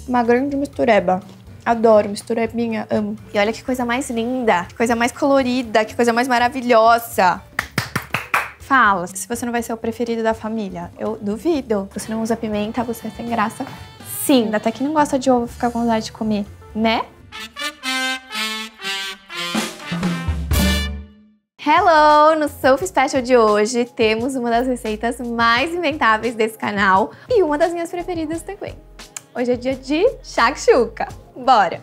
Uma grande mistureba. Adoro misturebinha, amo. E olha que coisa mais linda, que coisa mais colorida, que coisa mais maravilhosa. Fala, se você não vai ser o preferido da família. Eu duvido. Você não usa pimenta, você é sem graça. Sim, até que não gosta de ovo, fica com vontade de comer, né? Hello! No Sophie Special de hoje, temos uma das receitas mais inventáveis desse canal e uma das minhas preferidas também. Hoje é dia de shakshuka. Bora!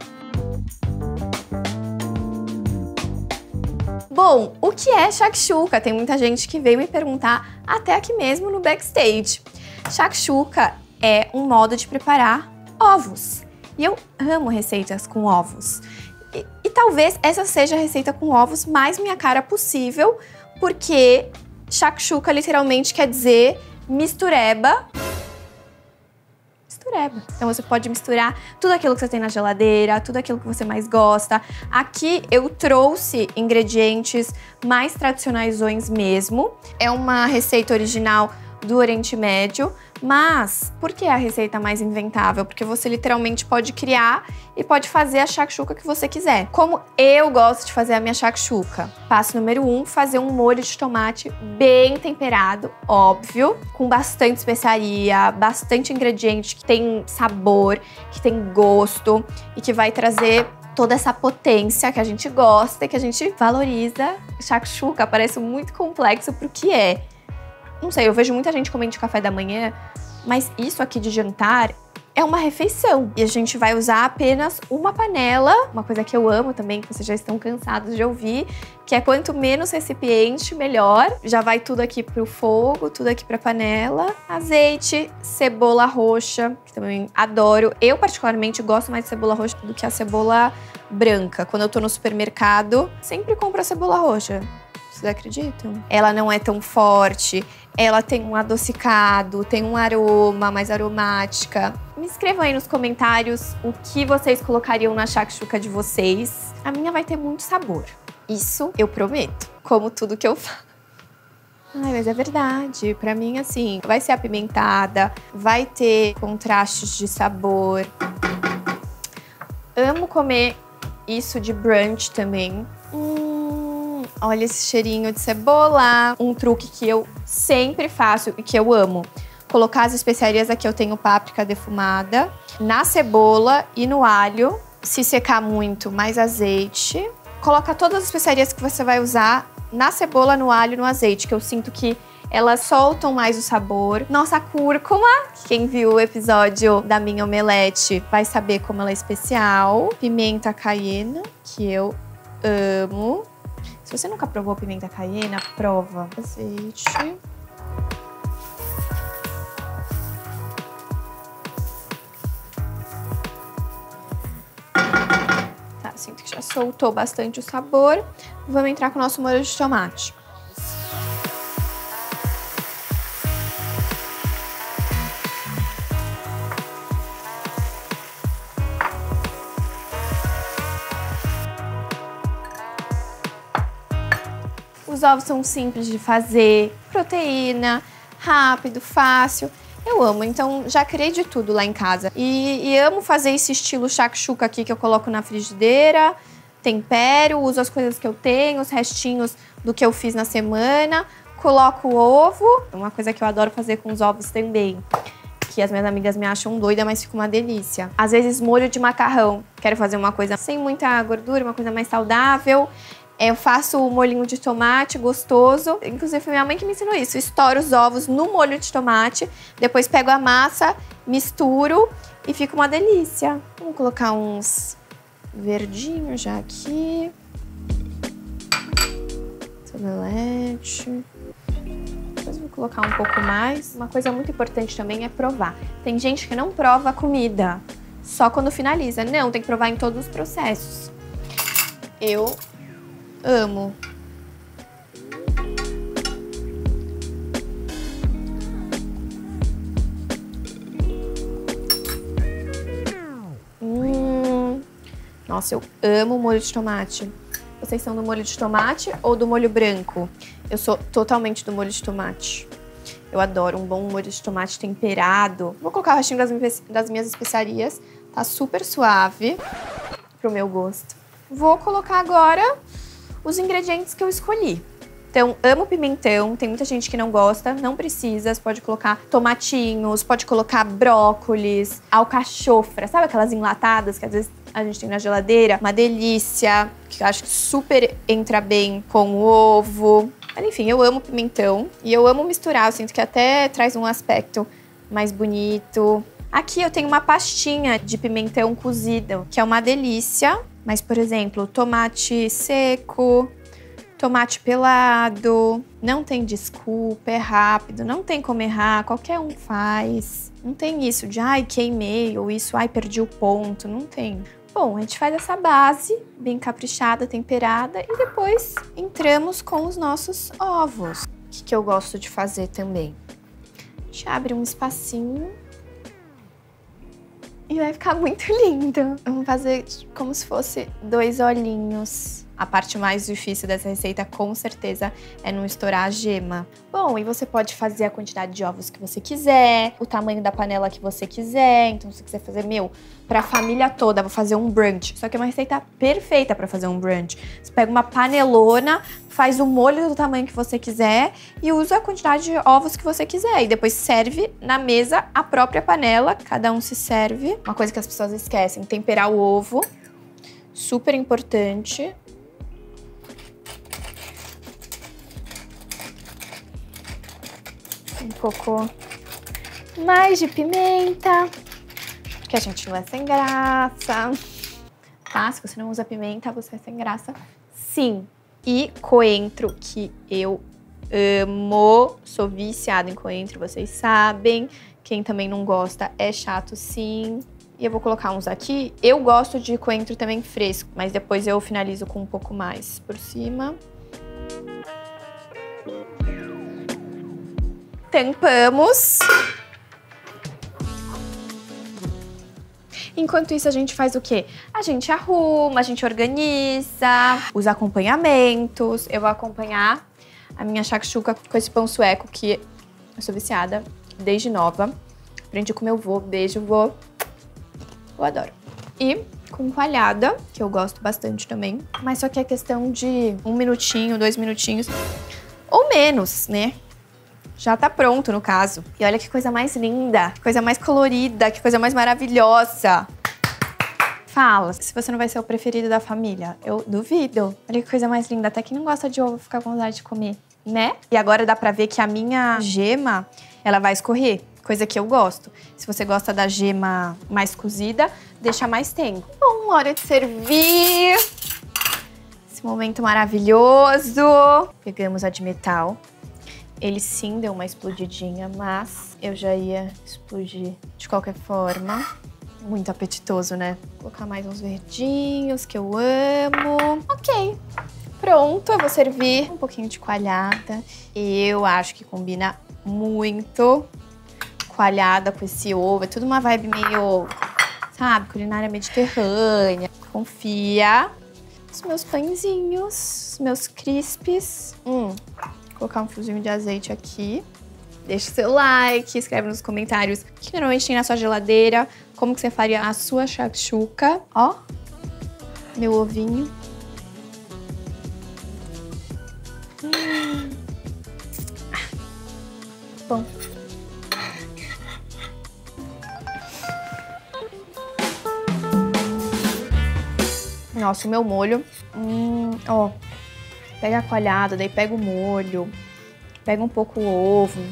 Bom, o que é shakshuka? Tem muita gente que veio me perguntar até aqui mesmo no backstage. Shakshuka é um modo de preparar ovos. E eu amo receitas com ovos. E talvez essa seja a receita com ovos mais minha cara possível, porque shakshuka literalmente quer dizer mistureba. Então você pode misturar tudo aquilo que você tem na geladeira, tudo aquilo que você mais gosta. Aqui eu trouxe ingredientes mais tradicionaisões mesmo. É uma receita original do Oriente Médio, mas por que a receita mais inventável? Porque você literalmente pode criar e pode fazer a shakshuka que você quiser. Como eu gosto de fazer a minha shakshuka? Passo número 1, fazer um molho de tomate bem temperado, óbvio, com bastante especiaria, bastante ingrediente que tem sabor, que tem gosto e que vai trazer toda essa potência que a gente gosta e que a gente valoriza. Shakshuka parece muito complexo pro que é. Não sei, eu vejo muita gente comendo de café da manhã, mas isso aqui de jantar é uma refeição. E a gente vai usar apenas uma panela, uma coisa que eu amo também, que vocês já estão cansados de ouvir, que é quanto menos recipiente, melhor. Já vai tudo aqui pro fogo, tudo aqui pra panela. Azeite, cebola roxa, que também adoro. Eu, particularmente, gosto mais de cebola roxa do que a cebola branca. Quando eu tô no supermercado, sempre compro a cebola roxa. Vocês acreditam? Ela não é tão forte, ela tem um adocicado, tem um aroma mais aromática. Me escrevam aí nos comentários o que vocês colocariam na shakshuka de vocês. A minha vai ter muito sabor. Isso eu prometo, como tudo que eu faço. Ai, mas é verdade. Pra mim, assim, vai ser apimentada, vai ter contrastes de sabor. Amo comer isso de brunch também. Olha esse cheirinho de cebola. Um truque que eu sempre faço e que eu amo. Colocar as especiarias, aqui eu tenho páprica defumada, na cebola e no alho. Se secar muito, mais azeite. Coloca todas as especiarias que você vai usar na cebola, no alho e no azeite, que eu sinto que elas soltam mais o sabor. Nossa, a cúrcuma, quem viu o episódio da minha omelete vai saber como ela é especial. Pimenta caiena, que eu amo. Se você nunca provou pimenta caiena, prova. Azeite. Tá, sinto que já soltou bastante o sabor. Vamos entrar com o nosso molho de tomate. Os ovos são simples de fazer, proteína, rápido, fácil. Eu amo, então já criei de tudo lá em casa. E amo fazer esse estilo shakshuka aqui que eu coloco na frigideira, tempero, uso as coisas que eu tenho, os restinhos do que eu fiz na semana, coloco o ovo. Uma coisa que eu adoro fazer com os ovos também, que as minhas amigas me acham doida, mas fica uma delícia. Às vezes molho de macarrão. Quero fazer uma coisa sem muita gordura, uma coisa mais saudável. Eu faço o molhinho de tomate gostoso. Inclusive, foi minha mãe que me ensinou isso. Estouro os ovos no molho de tomate, depois pego a massa, misturo e fica uma delícia. Vamos colocar uns verdinhos já aqui. Omelete. Depois vou colocar um pouco mais. Uma coisa muito importante também é provar. Tem gente que não prova a comida só quando finaliza. Não, tem que provar em todos os processos. Eu amo. Nossa, eu amo molho de tomate. Vocês são do molho de tomate ou do molho branco? Eu sou totalmente do molho de tomate. Eu adoro um bom molho de tomate temperado. Vou colocar o restinho das minhas especiarias Tá super suave pro meu gosto. Vou colocar agora os ingredientes que eu escolhi. Então, amo pimentão, tem muita gente que não gosta, não precisa. Você pode colocar tomatinhos, pode colocar brócolis, alcachofra, sabe aquelas enlatadas que às vezes a gente tem na geladeira? Uma delícia, que eu acho que super entra bem com o ovo. Mas, enfim, eu amo pimentão e eu amo misturar, eu sinto que até traz um aspecto mais bonito. Aqui eu tenho uma pastinha de pimentão cozido, que é uma delícia. Mas, por exemplo, tomate seco, tomate pelado, não tem desculpa, é rápido, não tem como errar, qualquer um faz. Não tem isso de, ai, queimei, ou isso, ai, perdi o ponto, não tem. Bom, a gente faz essa base bem caprichada, temperada, e depois entramos com os nossos ovos. O que eu gosto de fazer também? A gente abre um espacinho e vai ficar muito lindo. Vamos fazer como se fosse 2 olhinhos. A parte mais difícil dessa receita, com certeza, é não estourar a gema. Bom, e você pode fazer a quantidade de ovos que você quiser, o tamanho da panela que você quiser. Então, se você quiser fazer, pra família toda, vou fazer um brunch. Só que é uma receita perfeita pra fazer um brunch. Você pega uma panelona, faz o molho do tamanho que você quiser e usa a quantidade de ovos que você quiser. E depois serve na mesa a própria panela, cada um se serve. Uma coisa que as pessoas esquecem, temperar o ovo. Super importante. Um pouco mais de pimenta, porque a gente não é sem graça, tá? Se você não usa pimenta, você é sem graça, sim. E coentro, que eu amo, sou viciada em coentro, vocês sabem. Quem também não gosta é chato, sim. E eu vou colocar uns aqui. Eu gosto de coentro também fresco, mas depois eu finalizo com um pouco mais por cima. Tampamos. Enquanto isso, a gente faz o quê? A gente arruma, a gente organiza, os acompanhamentos. Eu vou acompanhar a minha shakshuka com esse pão sueco, que eu sou viciada desde nova. Aprendi com meu vô, beijo, vô. Eu adoro. E com coalhada, que eu gosto bastante também. Mas só que é questão de 1 minutinho, 2 minutinhos, ou menos, né? Já tá pronto, no caso. E olha que coisa mais linda, que coisa mais colorida, que coisa mais maravilhosa. Fala, se você não vai ser o preferido da família. Eu duvido. Olha que coisa mais linda. Até quem não gosta de ovo fica com vontade de comer, né? E agora dá pra ver que a minha gema, ela vai escorrer. Coisa que eu gosto. Se você gosta da gema mais cozida, deixa mais tempo. Bom, hora de servir. Esse momento maravilhoso. Pegamos a de metal. Ele sim deu uma explodidinha, mas eu já ia explodir de qualquer forma. Muito apetitoso, né? Vou colocar mais uns verdinhos, que eu amo. Ok, pronto. Eu vou servir um pouquinho de coalhada. Eu acho que combina muito coalhada com esse ovo. É tudo uma vibe meio, sabe, culinária mediterrânea. Confia. Os meus pãezinhos, os meus crispes. Vou colocar um fiozinho de azeite aqui. Deixa o seu like, escreve nos comentários o que normalmente tem na sua geladeira, como que você faria a sua shakshuka. Ó, meu ovinho. Bom. Nossa, o meu molho. Ó. Pega a coalhada, daí pega o molho, pega um pouco o ovo.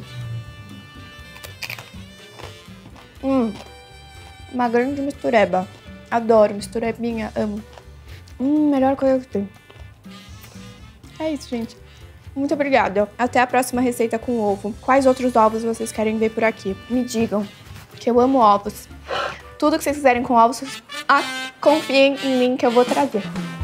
Uma grande mistureba. Adoro misturebinha, amo. Melhor coisa que tem. É isso, gente. Muito obrigada. Até a próxima receita com ovo. Quais outros ovos vocês querem ver por aqui? Me digam, que eu amo ovos. Tudo que vocês quiserem com ovos, confiem em mim que eu vou trazer.